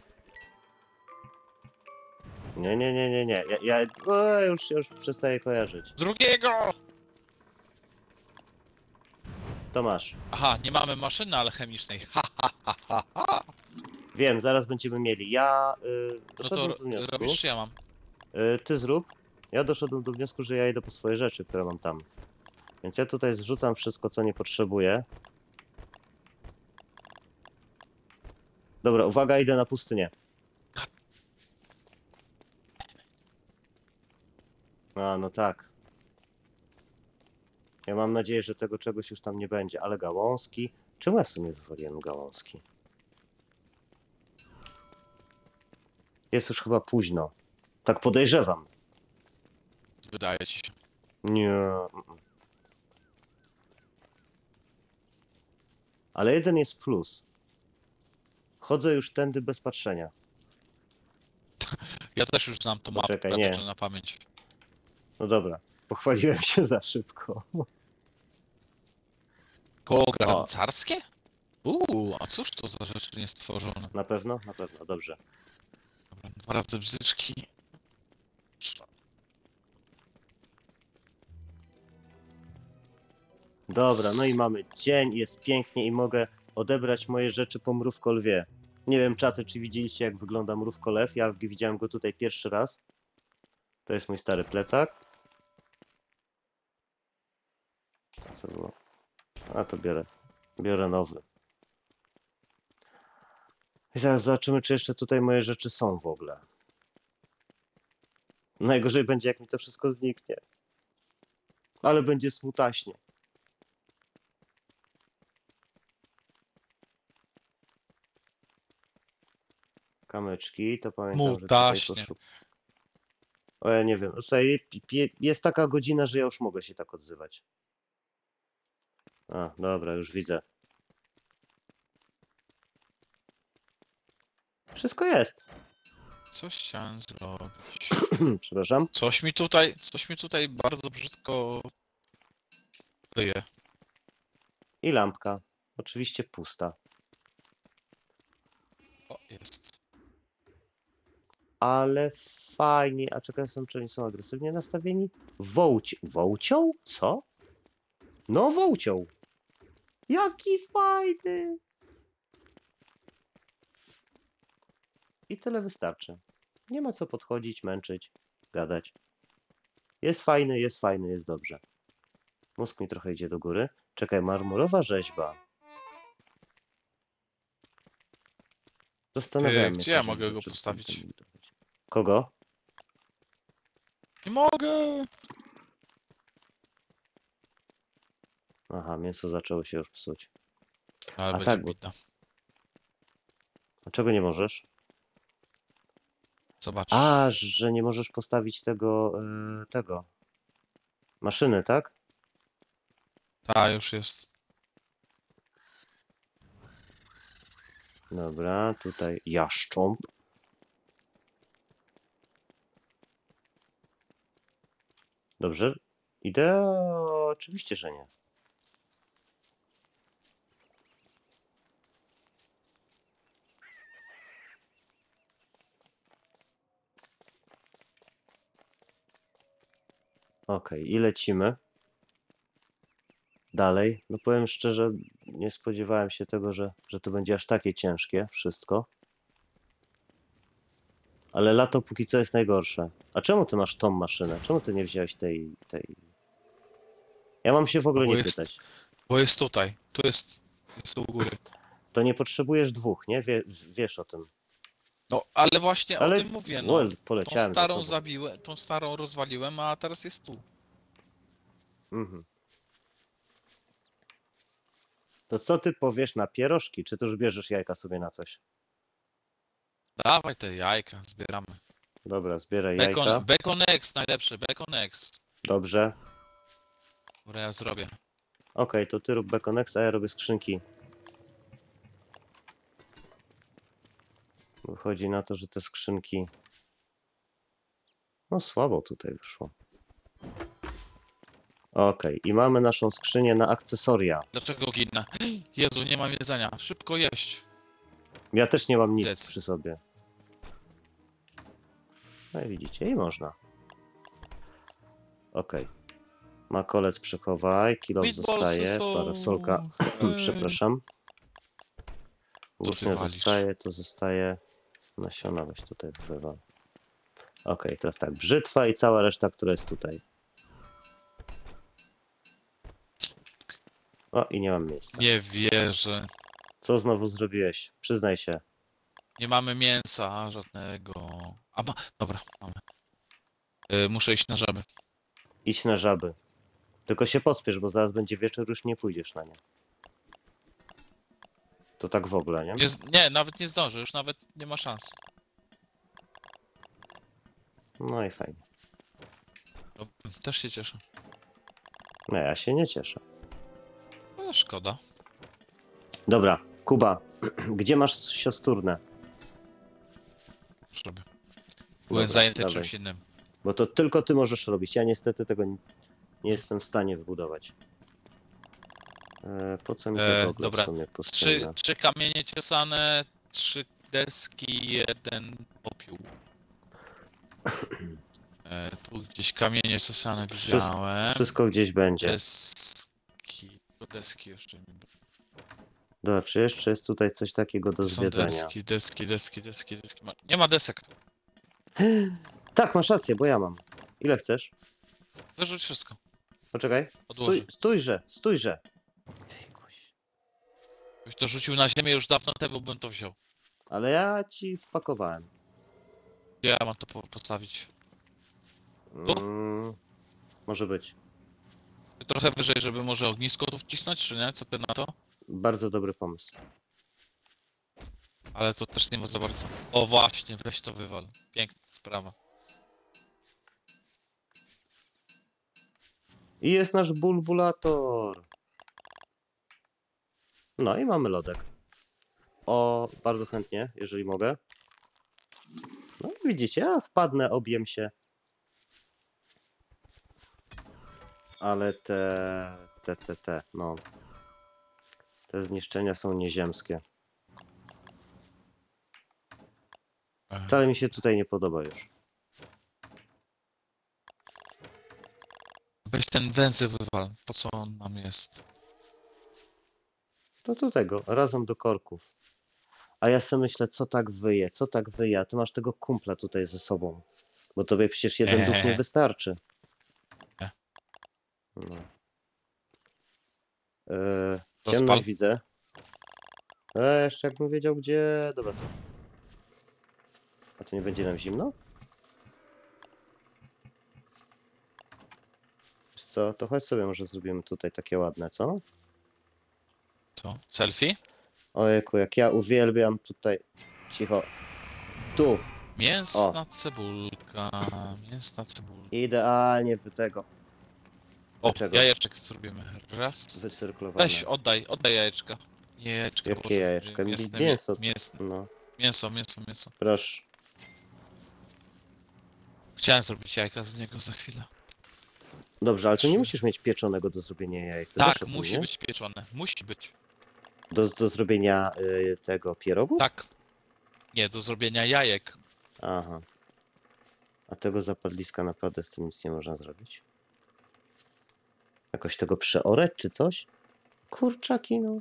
Nie, nie, nie, nie, nie. Ja, ja o, już, już przestaję kojarzyć. Drugiego! To masz. Aha, nie mamy maszyny alchemicznej. Ha, ha, ha, ha, ha. Wiem, zaraz będziemy mieli. Ja y, No to doszedłem ro- do wniosku. robisz, czy ja mam? Y, ty zrób. Ja doszedłem do wniosku, że ja idę po swoje rzeczy, które mam tam. Więc ja tutaj zrzucam wszystko, co nie potrzebuję. Dobra, uwaga, idę na pustynię. A, no tak. Ja mam nadzieję, że tego czegoś już tam nie będzie, ale gałązki... Czemu ja sobie wywaliłem gałązki? Jest już chyba późno. Tak podejrzewam. Wydaje ci się. Nie. mm. Ale jeden jest plus. Chodzę już tędy bez patrzenia. Ja też już znam tą mapę Poczekaj, prawie nie. że na pamięć. No dobra. Pochwaliłem się za szybko. Koło garncarskie? Uuu, a cóż to za rzeczy niestworzone? Na pewno? Na pewno, dobrze. Dobra, dwa razy bzyczki. Dobra, no i mamy dzień, jest pięknie i mogę odebrać moje rzeczy po mrówko lwie. Nie wiem, czaty, czy widzieliście, jak wygląda mrówko lew. Ja widziałem go tutaj pierwszy raz. To jest mój stary plecak. Co było? A to biorę. Biorę nowy. I zaraz zobaczymy, czy jeszcze tutaj moje rzeczy są w ogóle. Najgorzej będzie, jak mi to wszystko zniknie. Ale będzie smutaśnie. Kamyczki, to pamiętam, że tutaj Mutaśnie. poszuk... O, ja nie wiem. Słuchaj, pi- pi- jest taka godzina, że ja już mogę się tak odzywać. A, dobra, już widzę. Wszystko jest. Coś chciałem zrobić. Przepraszam. Coś mi tutaj, coś mi tutaj bardzo brzydko wyje. I lampka. Oczywiście pusta. O, jest. Ale fajnie. A czekaj, są, czy oni są agresywnie nastawieni? Wołci... Wołcioł? Co? No, wołcioł. Jaki fajny. I tyle wystarczy. Nie ma co podchodzić, męczyć, gadać. Jest fajny, jest fajny, jest dobrze. Mózg mi trochę idzie do góry. Czekaj, marmurowa rzeźba. Zastanawiam Ty, się. gdzie ja mogę go postawić? Kogo? Nie mogę! Aha, mięso zaczęło się już psuć. Ale A będzie tak, bo- bida. Dlaczego nie możesz? Zobacz. A, że nie możesz postawić tego, e, tego. Maszyny, tak? Ta, już jest. Dobra, tutaj jaszcząb. Dobrze. Idę? Oczywiście, że nie. Okej, i lecimy. Dalej. No powiem szczerze, nie spodziewałem się tego, że, że to będzie aż takie ciężkie wszystko. Ale lato póki co jest najgorsze. A czemu ty masz tą maszynę? Czemu ty nie wziąłeś tej... tej... Ja mam się w ogóle No bo nie jest- pytać. Bo jest tutaj. Tu jest. Jest u góry. To nie potrzebujesz dwóch, nie? Wie, wiesz o tym. No, ale właśnie Ale o tym mówię, no. well, Tą poleciałem za starą tobą. zabiłem, tą starą rozwaliłem, a teraz jest tu. Mhm. To co ty powiesz na pierożki? Czy to już bierzesz jajka sobie na coś? Dawaj te jajka, zbieramy. Dobra, zbieraj Bacon, jajka. Bacon X, najlepsze, Bacon X. Dobrze. Dobra, ja zrobię. Okej, to ty rób bekonex, a ja robię skrzynki. Wychodzi na to, że te skrzynki... No słabo tutaj wyszło. Okej, i mamy naszą skrzynię na akcesoria. Dlaczego ginę? Jezu, nie mam jedzenia. Szybko jeść. Ja też nie mam nic Zjedz. przy sobie. No i widzicie, i można. Okej. Makolec przechowaj, kilo Meatballsy zostaje, są. parasolka, Hej. przepraszam. Co ty Włócznia walisz? zostaje, to zostaje. Nasiona weź tutaj wywal. Okej, teraz tak, brzytwa i cała reszta, która jest tutaj. O, i nie mam miejsca. Nie wierzę. Co znowu zrobiłeś? Przyznaj się. Nie mamy mięsa żadnego. A ma... Dobra, mamy. Y, muszę iść na żaby. Idź na żaby. Tylko się pospiesz, bo zaraz będzie wieczór, już nie pójdziesz na nie. To tak w ogóle, nie? Nie, z- nie, nawet nie zdążę, już nawet nie ma szans. No i fajnie. No, też się cieszę. No ja się nie cieszę. No, szkoda. Dobra, Kuba, gdzie masz siosturnę? Już robię. Byłem Dobra, zajęty dawaj. czymś innym. Bo to tylko ty możesz robić. Ja niestety tego nie, nie jestem w stanie wbudować. E, po co mi to E, w ogóle dobra. w sumie Trzy, potrzebne? trzy kamienie ciosane, trzy deski, jeden popiół. E, tu gdzieś kamienie ciosane widziałem. Wszystko gdzieś będzie. Deski. To deski jeszcze nie było. Dobra, czy jeszcze jest tutaj coś takiego do Są zwiedzenia? deski, deski, deski, deski, deski. Ma... Nie ma desek. Tak, masz rację, bo ja mam. Ile chcesz? Wyrzuć wszystko. Poczekaj. Odłożę. Stój, stójże, stójże. Jejkuś. Byś to rzucił na ziemię już dawno temu bym to wziął. Ale ja ci wpakowałem. Gdzie ja mam to po postawić? Tu? Mm, może być. Trochę wyżej, żeby może ognisko tu wcisnąć, czy nie? Co ty na to? Bardzo dobry pomysł. Ale to też nie ma za bardzo. O właśnie, weź to wywal. Piękna sprawa. I jest nasz bulbulator. No i mamy lodek. O, bardzo chętnie, jeżeli mogę. No i widzicie, ja wpadnę, objem się. Ale te, te, te, te, no. Te zniszczenia są nieziemskie. E, Wcale mi się tutaj nie podoba już. Weź ten węzy wywal. Po co on nam jest? To do tego, razem do korków. A ja sobie myślę, co tak wyje, co tak wyje, a ty masz tego kumpla tutaj ze sobą. Bo tobie przecież jeden duch nie wystarczy. Nie. No. Eee, To ciemność spal. widzę. Eee, jeszcze jakbym wiedział gdzie... Dobra. To... A to nie będzie nam zimno? Wiesz co, to chodź sobie może zrobimy tutaj takie ładne, co? Co? Selfie? Ojejku, jak ja uwielbiam tutaj... Cicho. Tu! Mięsna cebulka. Mięsna cebulka. Idealnie wy tego. O, Dlaczego? jajeczek zrobimy. Raz. Wycyrkulowane. Weź, oddaj, oddaj jajeczka. Nie jajeczka, Jakie Boże, jajeczka? Mięsne, Mięso. mięsne. No, Mięso, mięso, mięso. proszę. Chciałem zrobić jajka z niego za chwilę. Dobrze, ale to nie musisz mieć pieczonego do zrobienia jajek. To Tak, zawsze musi później. być pieczone. Musi być. Do, do zrobienia y, tego pierogu? Tak. Nie, do zrobienia jajek. Aha. A tego zapadliska naprawdę z tym nic nie można zrobić. Jakoś tego przeorać czy coś? Kurczaki, no.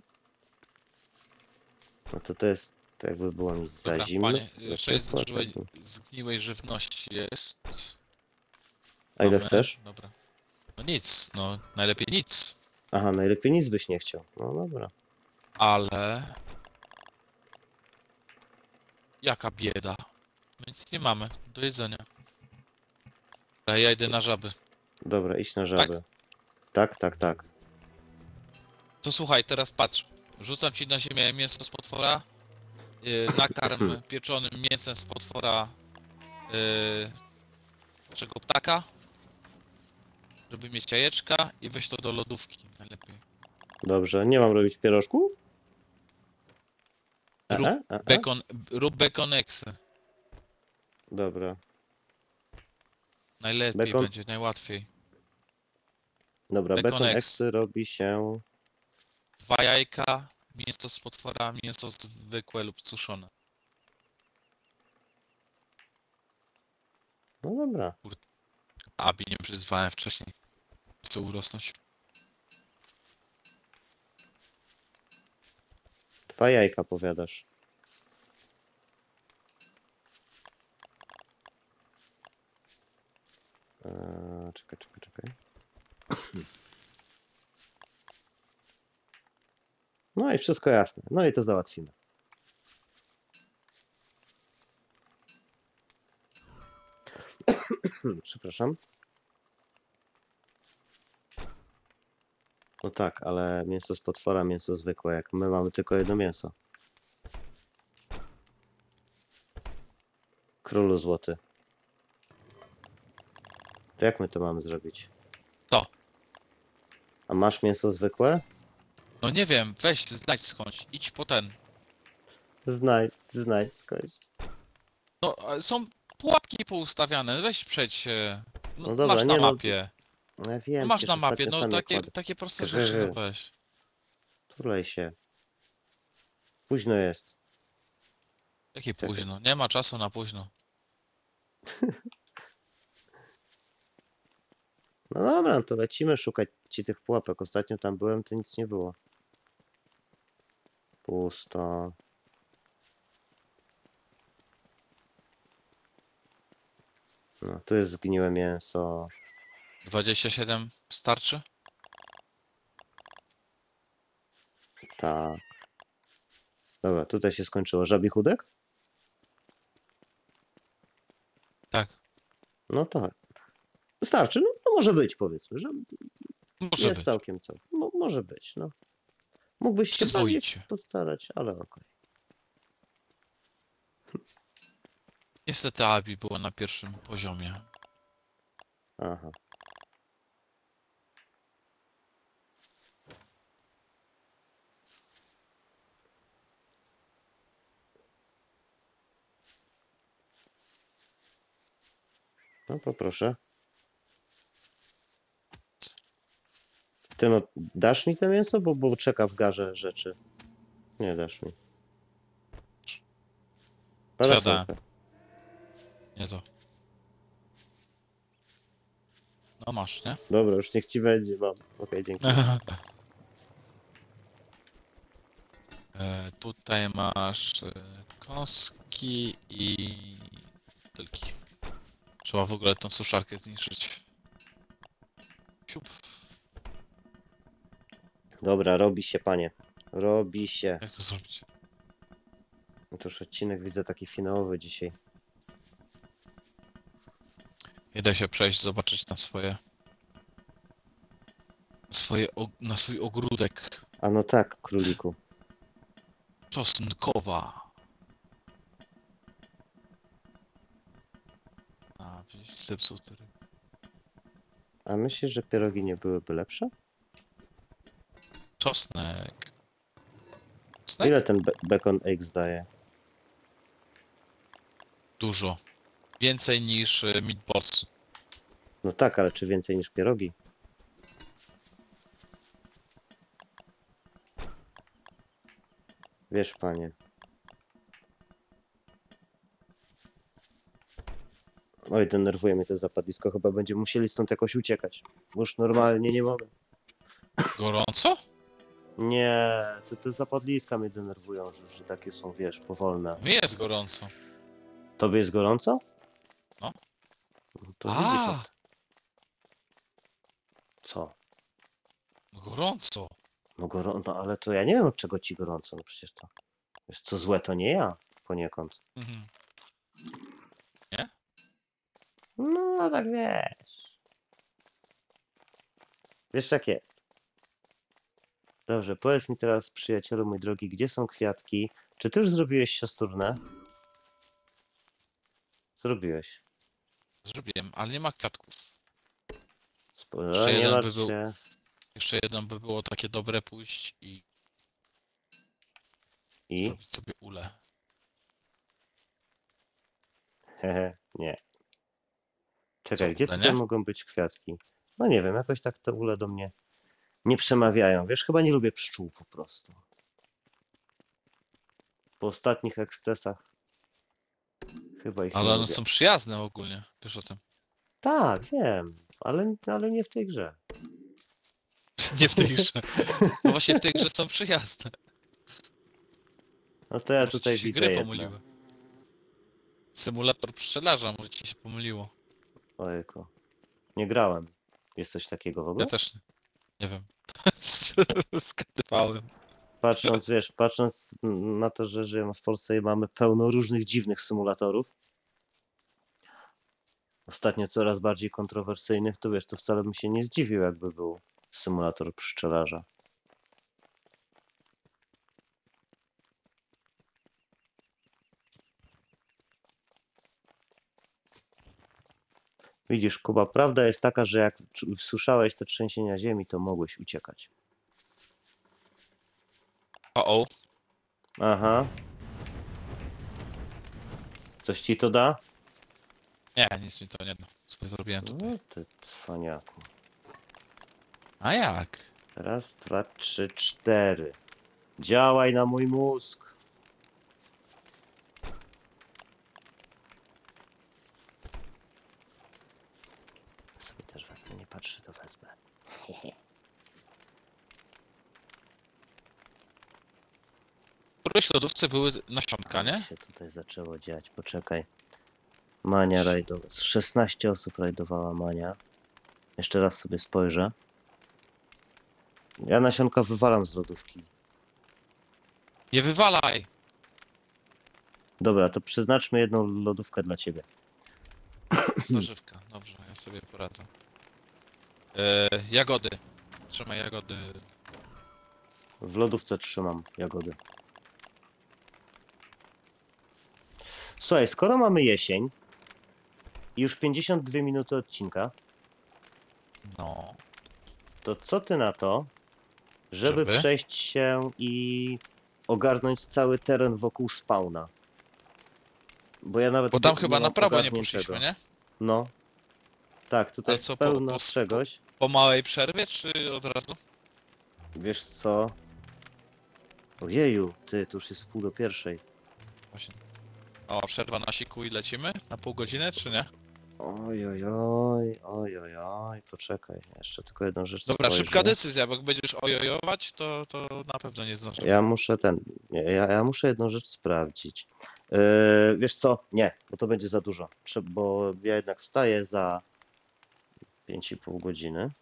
No to to jest, to jakby było mi za Dobra, zimno. panie, za sześć ciepło, zgniłej, tak. zgniłej żywności jest. A ile Mamy. chcesz? Dobra. No nic, no najlepiej nic. Aha, najlepiej nic byś nie chciał. No dobra. Ale... Jaka bieda. My nic nie mamy do jedzenia. A ja idę na żaby. Dobra, idź na żabę. Tak, tak, tak. To słuchaj, teraz patrz. Rzucam ci na ziemię mięso z potwora. Yy, nakarm pieczonym mięsem z potwora. Yy, czego ptaka. Żeby mieć jajeczka i weź to do lodówki najlepiej. Dobrze, nie mam robić pierożków? Rób Aha, aha. bekon, rób bekoneksy. Dobra. Najlepiej Bekon- będzie, najłatwiej. Dobra, Bacon bekon X. eksy robi się... Dwa jajka, mięso z potwora, mięso zwykłe lub suszone. No dobra. Abi nie przyzwałem wcześniej. Chcę urosnąć. Dwa jajka powiadasz. Eee, czekaj, czekaj, czekaj. No i wszystko jasne. No i to załatwimy. Przepraszam. No tak, ale mięso z potwora, mięso zwykłe, jak my mamy tylko jedno mięso. Królu złoty. To jak my to mamy zrobić? To. A masz mięso zwykłe? No nie wiem, weź znajdź skądś. Idź po ten. Znajdź, znajdź skądś. No a są pułapki poustawiane. Weź przejdź się. No, No dobra, masz na nie no, mapie. No ja wiem, No masz przecież na mapie, ostatnio no sam je takie, kładę. takie proste Grzywy. rzeczy, no weź. Tulej się. Późno jest. Jakie Czekaj. późno? Nie ma czasu na późno. No dobra, no to lecimy szukać ci tych pułapek. Ostatnio tam byłem, to nic nie było. Pusto. No, tu jest zgniłe mięso. dwadzieścia siedem starczy? Tak. Dobra, tutaj się skończyło. Żabi chudek? Tak. No tak. Wystarczy, no to może być, powiedzmy, że Może jest być. całkiem co. Mo może być, no. Mógłbyś się bardziej Przyzwoicie. postarać, ale okej. Niestety Abi była na pierwszym poziomie. Aha. No poproszę. Ty no, dasz mi to mięso, bo, bo czeka w garze rzeczy. Nie dasz mi. Co ja Parasolkę. dałem? Nie to. No masz, nie? Dobra, już niech ci będzie, mam. Okej, dzięki. E, tutaj masz e, kostki i tylki. Trzeba w ogóle tą suszarkę zniszczyć. Siup. Dobra, robi się, panie. Robi się. Jak to zrobić? No to już odcinek widzę taki finałowy dzisiaj. Idę się przejść, zobaczyć na swoje... swoje og na swój ogródek. A no tak, króliku. Czosnkowa. A, wieś zepsuty. A myślisz, że pierogi nie byłyby lepsze? Czosnek. Czosnek? Ile ten be bacon eggs daje? Dużo. Więcej niż e, meatballs. No tak, ale czy więcej niż pierogi? Wiesz, panie. Oj, denerwuje mnie to zapadlisko. Chyba będziemy musieli stąd jakoś uciekać. Bo już normalnie nie mogę. Gorąco? Nie, te, te zapadliska mnie denerwują, że, że takie są, wiesz, powolne. Mi jest gorąco. Tobie jest gorąco? No. No to A. widzisz. jak- Co? Gorąco. No gorąco, no, ale to ja nie wiem od czego ci gorąco, no przecież to. Wiesz co, złe to nie ja. poniekąd. Mhm. No, tak wiesz. Wiesz jak jest. Dobrze, powiedz mi teraz, przyjacielu mój drogi, gdzie są kwiatki? Czy ty już zrobiłeś siosturnę? Zrobiłeś. Zrobiłem, ale nie ma kwiatków. Sporo, Jeszcze nie jeden by martw był, się. jeszcze jeden by było takie dobre pójść i I? zrobić sobie ule. Hehe, nie. Co Czekaj, gdzie ule, tutaj nie? mogą być kwiatki? No nie wiem, jakoś tak te ule do mnie nie przemawiają. Wiesz, chyba nie lubię pszczół po prostu. Po ostatnich ekscesach chyba ich nie Ale one lubię. są przyjazne ogólnie, wiesz o tym. Tak, wiem, ale, ale nie w tej grze. Nie w tej grze. No właśnie w tej grze są przyjazne. No to ja Może tutaj ci się widzę gry jedno. pomyliły. Symulator pszczelarza, może ci się pomyliło. Ojejku. Nie grałem. Jest coś takiego w Ja ogóle? też nie. Nie wiem. Skadywałem. Patrząc, wiesz, patrząc na to, że żyjemy w Polsce i mamy pełno różnych dziwnych symulatorów, ostatnio coraz bardziej kontrowersyjnych, to wiesz, to wcale bym się nie zdziwił, jakby był symulator pszczelarza. Widzisz, Kuba, prawda jest taka, że jak czu- słyszałeś te trzęsienia ziemi, to mogłeś uciekać. O, o. Aha. Coś ci to da? Nie, nic mi to nie da. Sobie zrobiłem tutaj. No ty cwaniaku. A jak? Raz, dwa, trzy, cztery. Działaj na mój mózg. Sobie też wezmę, nie patrzę, to wezmę. W którejś lodówce były nasionka, Ale nie? się tutaj zaczęło dziać, poczekaj. Mania rajdowa. Z szesnaście osób rajdowała Mania. Jeszcze raz sobie spojrzę. Ja nasionka wywalam z lodówki. Nie wywalaj! Dobra, to przeznaczmy jedną lodówkę dla ciebie. Warzywka, dobrze, ja sobie poradzę. E, jagody. Trzymaj jagody. W lodówce trzymam jagody. Słuchaj, skoro mamy jesień i już pięćdziesiąt dwie minuty odcinka, No. to co ty na to, żeby, Żeby? przejść się i ogarnąć cały teren wokół spawna? Bo ja nawet Bo tam nie chyba mam na prawo nie ogarniętego. poszliśmy, nie? No. Tak, tutaj Ale jest co, po- pełno po- czegoś. Po małej przerwie, czy od razu? Wiesz co? Ojeju, ty, to już jest wpół do pierwszej. Właśnie. O, przerwa na siku i lecimy? Na pół godziny, czy nie? Ojojoj, ojojoj, poczekaj, jeszcze tylko jedną rzecz Dobra, spojrzę. szybka decyzja, bo jak będziesz ojojować, to, to na pewno nie zdążymy. Ja muszę ten, nie, ja, ja muszę jedną rzecz sprawdzić. Yy, wiesz co? Nie, bo to będzie za dużo. Trze- Bo ja jednak wstaję za pięć i pół godziny.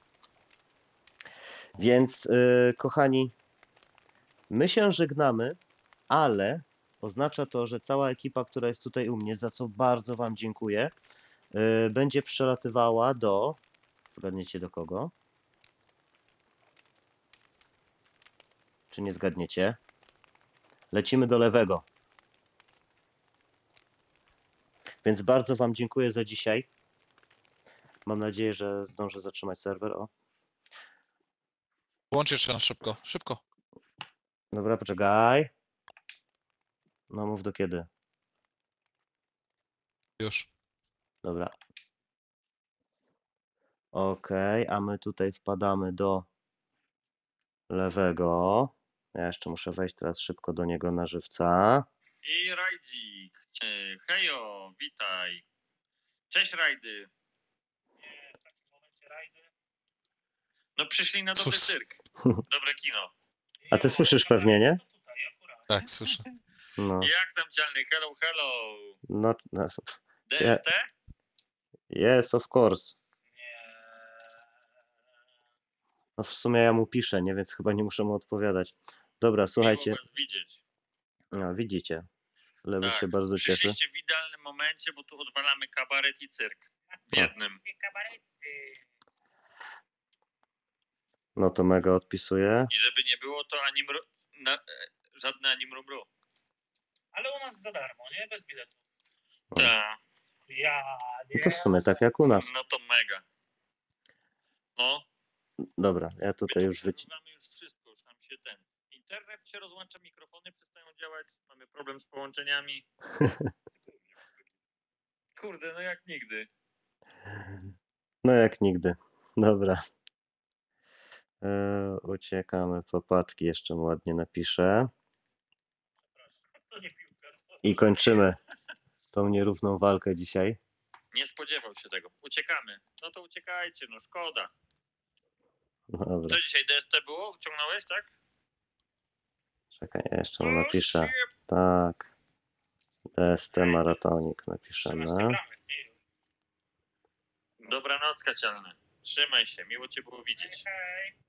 Więc yy, kochani, my się żegnamy, ale oznacza to, że cała ekipa, która jest tutaj u mnie, za co bardzo Wam dziękuję, yy, będzie przelatywała do... Zgadniecie do kogo? Czy nie zgadniecie? Lecimy do lewego. Więc bardzo Wam dziękuję za dzisiaj. Mam nadzieję, że zdążę zatrzymać serwer. O, Włącz jeszcze na szybko, szybko. dobra, poczekaj. No mów do kiedy. Już. Dobra. Okej, a my tutaj wpadamy do lewego. Ja jeszcze muszę wejść teraz szybko do niego na żywca. I Rajdzik. E, Hejo, witaj. Cześć Rajdy. Nie, w takim momencie Rajdy. No przyszli na dobry Cóż. cyrk. Dobre kino. A ty słyszysz pewnie, nie? Tak, słyszę. No, Jak tam dzielny? Hello, hello. no, no. D S T? Yes, of course. Nie. No w sumie ja mu piszę, nie? Więc chyba nie muszę mu odpowiadać. Dobra, słuchajcie. Miło was widzieć. No, widzicie. Lewy Tak, się bardzo cieszy. Przyszliście w idealnym momencie, bo tu odwalamy kabaret i cyrk. W O. jednym. No to mega odpisuje. I żeby nie było, to ani mru... Na... e, żadne ani mrumru. Ale u nas za darmo, nie? Bez biletu. O. Tak. Ja No nie. to w sumie tak jak u nas. No to mega. No. Dobra, ja My tutaj tu już wyci... przerywamy już wszystko, już nam się ten... Internet się rozłącza, mikrofony przestają działać, mamy problem z połączeniami. Kurde, no jak nigdy. No jak nigdy. Dobra. E, uciekamy. Popadki jeszcze mu ładnie napiszę. To nie piłka. To... I kończymy tą nierówną walkę dzisiaj. Nie spodziewał się tego. Uciekamy. No to uciekajcie, no szkoda. Dobra, Co dzisiaj D S T było? Ciągnąłeś, tak? czekaj, ja jeszcze mu O, napiszę. shit. Tak. D S T Maratonik Teraz napiszemy. przegramy. Nie. Dobranoc, kacialne. Trzymaj się, miło cię było widzieć. Hej.